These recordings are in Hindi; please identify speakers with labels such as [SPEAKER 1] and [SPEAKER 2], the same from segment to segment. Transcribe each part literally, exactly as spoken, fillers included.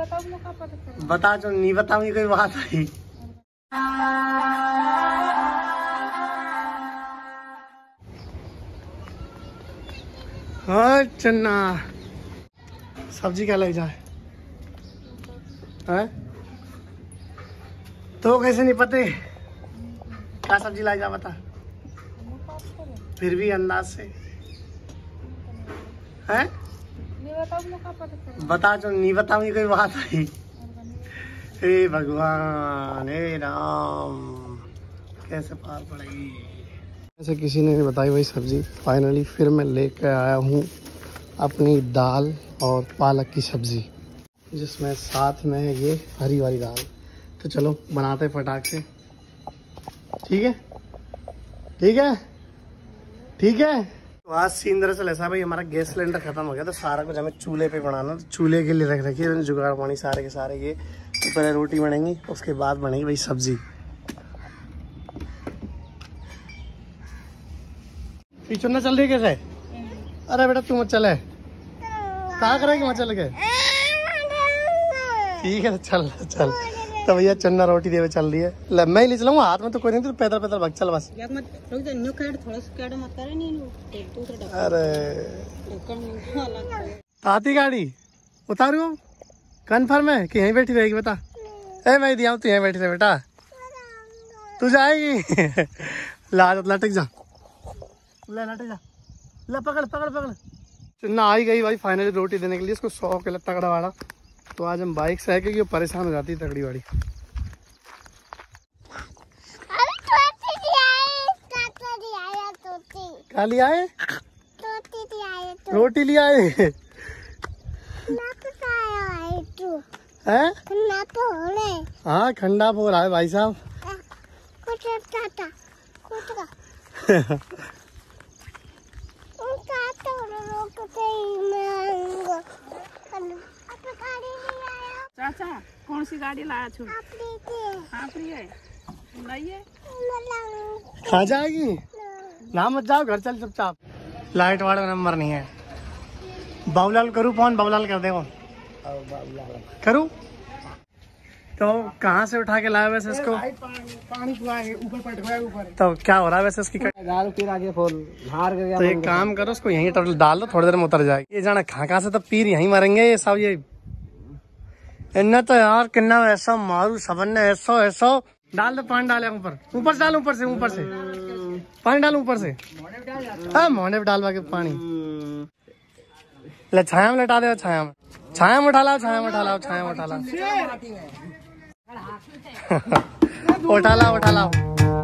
[SPEAKER 1] बता जो नहीं बताऊंगी कोई बात आई। हाँ चन्ना सब्जी क्या लग जाए है? तो कैसे नहीं पते क्या सब्जी लाई जा बता, फिर भी अंदाज से है बता जो नहीं बताऊंगी कोई बात आई। हे भगवान हे राम कैसे पार पड़ेगी। ऐसे किसी ने नहीं बताई वही सब्जी। फाइनली फिर मैं लेकर आया हूँ अपनी दाल और पालक की सब्जी, जिसमें साथ में है ये हरी वाली दाल। तो चलो बनाते फटाक से। ठीक है ठीक है ठीक है। तो आज सीन दरअसल ऐसा भाई, हमारा गैस सिलेंडर खत्म हो गया तो सारा कुछ हमें चूल्हे पे बनाना। तो चूल्हे के लिए रख रखी है जुगाड़ पानी सारे के सारे। ये तो पहले रोटी बनेंगी उसके बाद बनेगी भाई सब्जी। पीछे ना चल रही कैसे? अरे बेटा तू मत चले, कहाँ करेगी मत चल के। ठीक है चल चल। तो भैया चन्ना रोटी देवे चल रही है। ले मैं ही ले चलाऊंगा, हाथ में तो कोई नहीं, तो पैदल पैदल भाग चल बस। अरे आती गाड़ी उतारू कन्फर्म है कि यहीं बैठी रहेगी बता। ए मैं दिया तू यहीं बैठी रहे बेटा, तू जाएगी। ला लटक जा, ले लटक जा, ले पकड़ पकड़ पकड़। चन्ना आई गई भाई फाइनली रोटी देने के लिए। इसको सौ किलो तगड़ा वाला। तो आज हम बाइक से आए क्योंकि वो परेशान हो जाती है तगड़ी वाड़ी। क्या लिया है? रोटी लिया है। हाँ खंडा हो रहा है भाई साहब।
[SPEAKER 2] चाचा कौन सी गाड़ी लाया छू?
[SPEAKER 1] खा जाएगी ना, मत जाओ घर चल चुपचाप। लाइट वाला नंबर नहीं है। बाबूलाल करूँ फोन? बाबूलाल कर दे वो करूँ। तो कहाँ से उठा के लाया वैसे इसको? पानी ऊपर। तो क्या हो रहा है वैसे इसकी? तो एक काम करो उसको यहीं टोटल डाल दो, थोड़ी देर में उतर जाएगी। ये जाना कहाँ कहाँ से तो पीर यहीं मरेंगे ये सब। ये इन्ना तो यार किन्ना ऐसा मारू सबन ने ऐसा ऐसा। डाल दो पानी, डाले ऊपर ऊपर से डाल, ऊपर से ऊपर से पानी डाल ऊपर से। हाँ मोहने पे डालवा के पानी। ले छाया में लटा दे, छाया में छाया में उठा लाओ, छाया में उठा लाओ, छाया में उठा लाओ। उठा लाओ उठा लाओ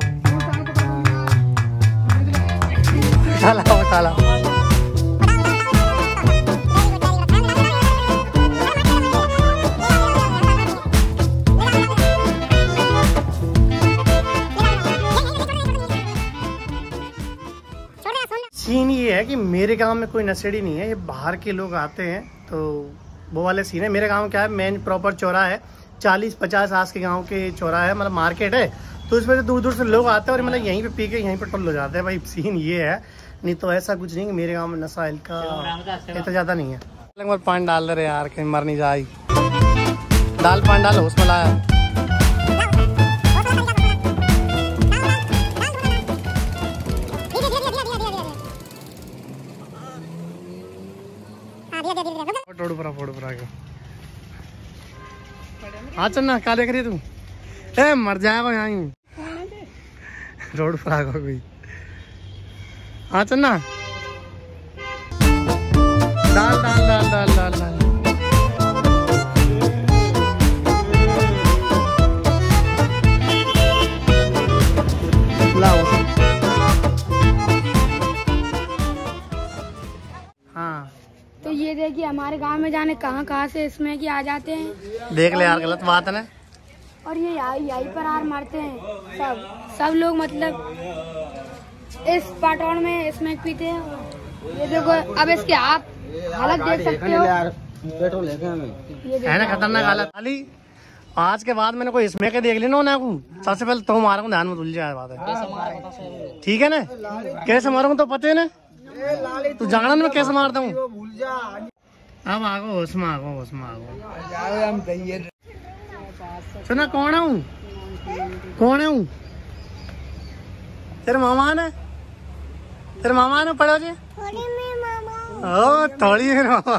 [SPEAKER 1] उठा लाओ उठा लाओ। सीन ये है कि मेरे गांव में कोई नशेड़ी नहीं है, ये बाहर के लोग आते हैं तो वो वाले सीन है। मेरे गांव क्या है, मेन प्रॉपर चौराहा है, चालीस पचास आस के गांव के चौराहा है, मतलब मार्केट है। तो इस वजह से दूर दूर से लोग आते हैं और मतलब यहीं पे पी के यहीं पे टुल्ल हो जाते हैं भाई। सीन ये है, नहीं तो ऐसा कुछ नहीं। मेरे गाँव में नशा इनका इतना ज्यादा नहीं है। पानी डाल दे रहे यार, कहीं मर नहीं जाए। दाल पानी डालो उसमें लाया। फोटो पर फोटो पर आगे। हाँ चन्ना क्या देख रही तू? ए मर जाएगा यहाँ रोड पर आगे कोई। हाँ चन्ना डाल डाल डाल डाल डाल डाल। लाओ। हाँ
[SPEAKER 3] तो ये देखिए हमारे गांव में जाने कहाँ कहाँ से इसमें कि आ जाते हैं।
[SPEAKER 1] देख ले यार गलत बात है ना।
[SPEAKER 3] और ये यहीं पर हार मारते हैं सब सब लोग, मतलब इस पाटौन में इसमें पीते हैं। ये देखो अब इसके आप हालत देख सकते हो।
[SPEAKER 1] है ना खतरनाक हालत। खाली आज के बाद मैंने कोई इसमें के देख लिया ना को, सबसे पहले तो मारूंगा, ध्यान में भूल जाए बात है। ठीक है ना, कैसे मारूंगा तो पता है ना। तू जानन में कैसे मारता हूँ। अब आगो होश में आगो होश में आगो सुना कौन हूँ कौन हूँ तेरे मामा ने तेरे मामा ने पढ़ो जी ओ थोड़ी में मामा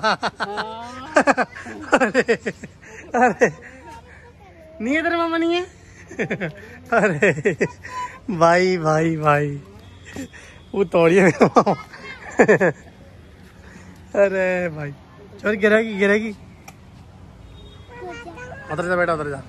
[SPEAKER 1] अरे अरे नहीं है तेरे मामा नहीं है अरे भाई भाई भाई वो तोड़िए में मामा अरे भाई चल गिरेगी गिरेगी उधर जा बेटा उधर जा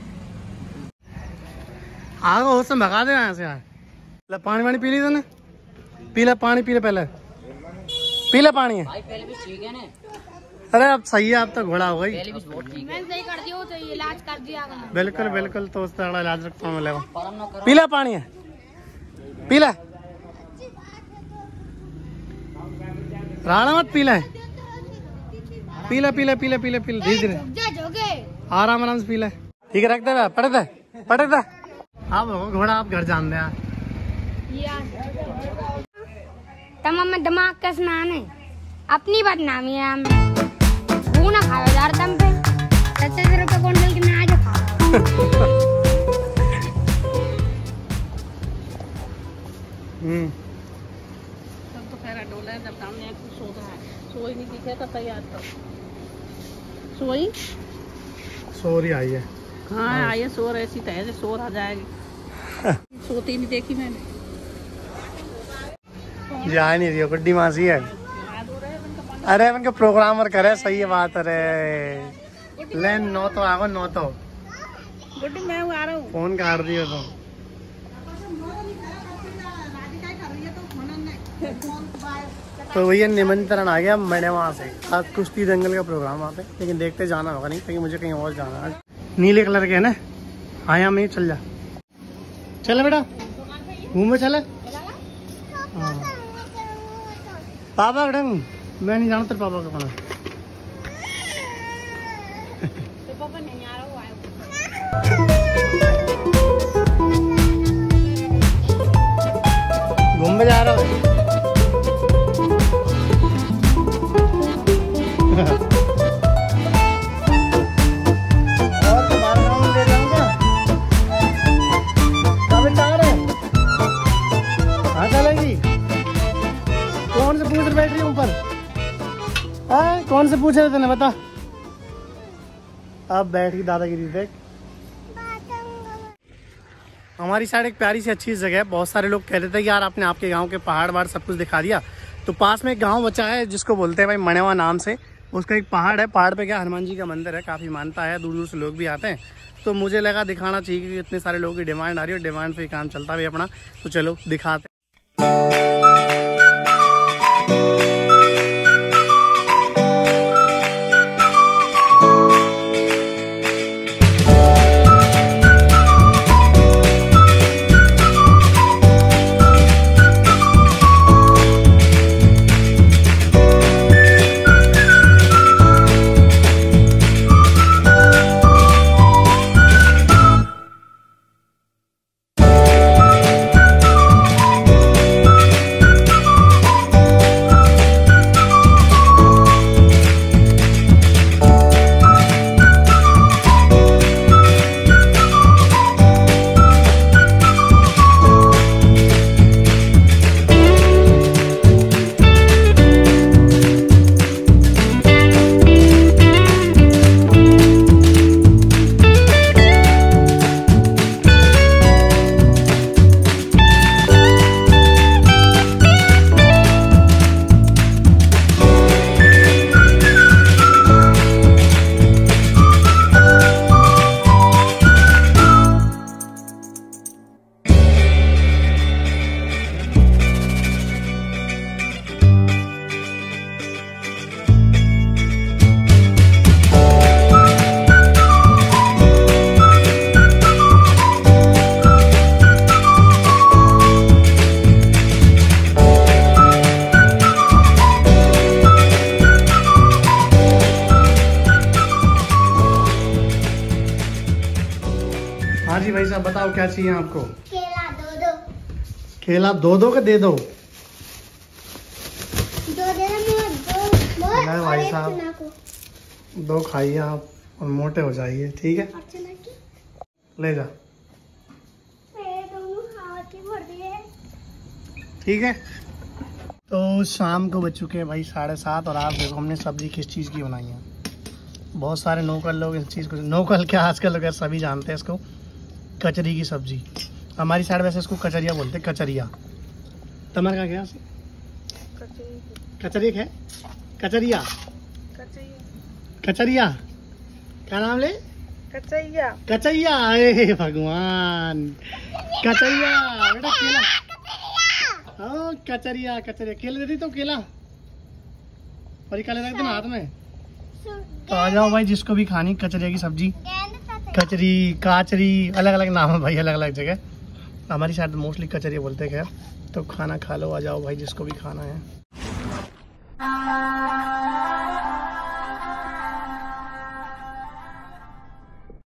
[SPEAKER 1] आगो उससे भगा दे यहाँ से यार ले पानी वानी पी ली तूने पी ले पानी पी ले पहले पी ले पानी है भाई पहले भी ठीक है ना अरे अब सही है अब तो घोड़ा हो गई पहले भी बहुत ठीक है मैं सही कर दियो तो इलाज कर दिया बिल्कुल बिल्कुल तो उसका इलाज रखता हूँ मिलेगा पी ले पानी है पी ले राणा मत पी ले पी ले पी ले पी ले पी ले पी ले धीरे धीरे आराम आराम से पी ले ठीक है रख दे पड़े दे पड़े दे आप घोड़ा आप घर जान दे
[SPEAKER 3] तमाम में दिमाग का स्नान है अपनी बदनामी है हम वो ना खाओ यार दम पे सत्तर रुपए क्विंटल की मैं आज खा
[SPEAKER 1] हम्म
[SPEAKER 2] तब तो खैर डोला है जब सामने कुछ सो रहा है सोई नहीं दिखे तो तैयार तो सोई
[SPEAKER 1] सोरी आई है
[SPEAKER 2] हाँ आई है शोर ऐसी तो है शोर आ जाएगी सोती नहीं देखी मैंने
[SPEAKER 1] जा नहीं रही गुड्डी मासी है अरे उनका प्रोग्रामर करे सही है बात अरे ले नौ तो आगो नौ तो
[SPEAKER 2] गुड्डी मैं आ रहा हूँ
[SPEAKER 1] फोन काट दियो तो तो भैया निमंत्रण आ गया मैंने वहाँ से आज कुश्ती दंगल का प्रोग्राम वहाँ पे लेकिन देखते जाना होगा नहीं क्योंकि मुझे कहीं और जाना है नीले कलर के है ना आया मैं चल जा चले बेटा घूमे चले हाँ पापा का ढंग मैं नहीं जानता पापा का खाना
[SPEAKER 2] पापा नहीं आ रहा
[SPEAKER 1] घूमने जा रहा हूँ और तुम्हारा नाम ले जाऊंगा कब चाह रहे हाँ चलेगी कौन से पूछ रहे बैठ रही ऊपर कौन से पूछ रहे थे ना बता अब बैठ गई दादागिरी देख हमारी साइड एक प्यारी सी अच्छी जगह है बहुत सारे लोग कह रहे थे कि यार आपने आपके गांव के पहाड़ वहाड़ सब कुछ दिखा दिया तो पास में एक गांव बचा है जिसको बोलते हैं भाई मणेवा नाम से उसका एक पहाड़ है पहाड़ पे क्या हनुमान जी का मंदिर है काफ़ी मानता है दूर दूर से लोग भी आते हैं तो मुझे लगा दिखाना चाहिए क्योंकि इतने सारे लोगों की डिमांड आ रही है और डिमांड पे काम चलता भी अपना तो चलो दिखाते जी भाई साहब बताओ क्या चाहिए आपको?
[SPEAKER 3] केला दो दो।
[SPEAKER 1] केला दो दो के दे दो।
[SPEAKER 3] दो दे दो, दो
[SPEAKER 1] है भाई साहब, दो खाइए आप और मोटे हो जाइए, ठीक है? ले जा, ठीक है। तो शाम को बज चुके हैं भाई साढ़े सात, और आज देखो हमने सब्जी किस चीज़ की बनाई है। बहुत सारे नौकल लोग इस चीज़ को, नौकल क्या आजकल लोग सभी जानते हैं इसको, कचरी की सब्जी। हमारी साइड वैसे इसको कचरिया बोलते हैं, कचरिया। तुम्हारे का क्या कचरी है? कचरिया, कचरिया क्या नाम ले?
[SPEAKER 2] कचैया।
[SPEAKER 1] कचैया, अरे भगवान, कचैया बेटा, केला। हाँ कचरिया, कचरिया। केले देती तो केला, और ये केले रख दो ना हाथ में। तो आ जाओ भाई, जिसको भी खानी कचरिया की सब्जी, कचरी, काचरी, अलग अलग नाम है भाई, अलग अलग जगह। हमारी साइड मोस्टली कचरिया बोलते हैं। खैर, तो खाना खा लो, आ जाओ भाई जिसको भी खाना है।